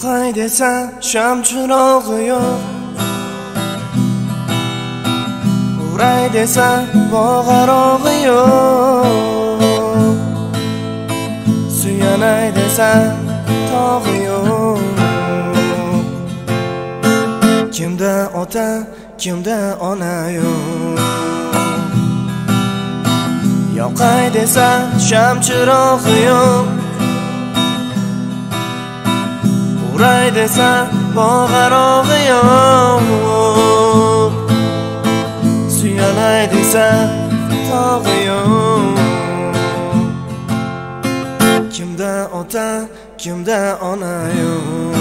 Yoqay desa sham chirog'i yo'q, uray desa bog'arog'i yo'q, suyanay desa tog'i yo'q. Kimda ota, kimda ona yo'q. Yoqay desa sham chirog'i yo'q, uray desa bog'arog'i yo'q, suyanay desa tog'i yo'q. Kimda ota, kimda ona yo'q.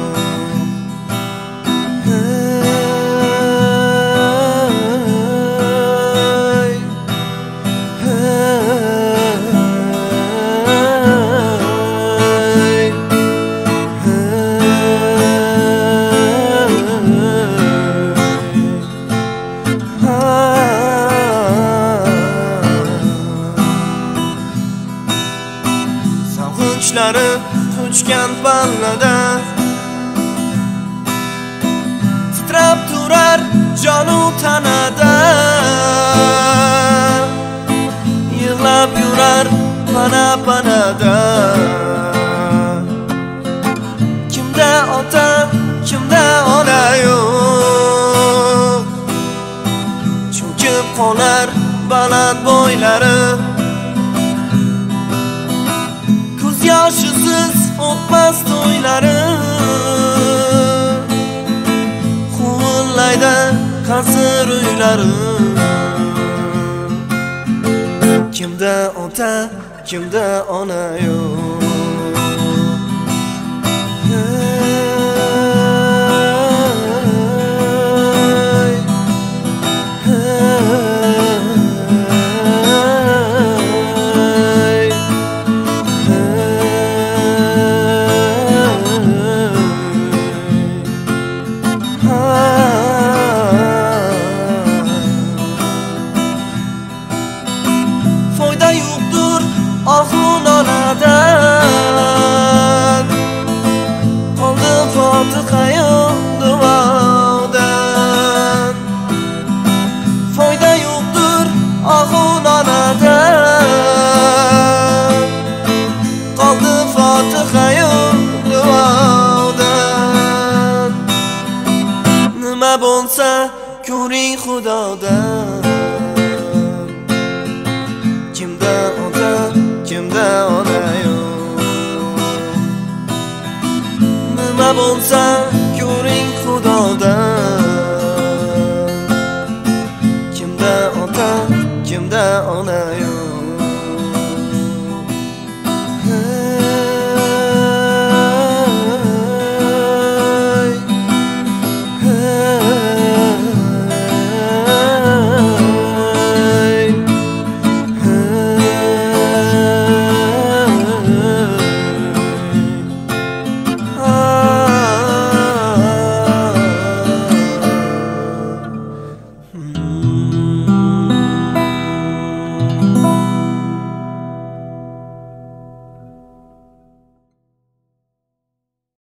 Sog'inчлari ko'chgan pallada titrab turar jonu tanada, yig'lab yurar pana-panada. Kimda ota, kimda ona yo'q. Cho'kib qolar baland bo'ylari, yoshisiz o'tmas to'ylari, huvullayda qasr uylari. Kimda ota, kimda ona yo'q. Foyda yo'qdir ohun onadan, qoldi fotiha-yu duodan. Foyda yo'qdir ohun onadan, qoldi fotiha-yu duodan. Nima bo'lsa ko'ring Xudodan. Kimda ota, kimda ona yo'q. Nima bo'lsa ko'ring Xudodan. Kimda ota, kimda ona yo'q.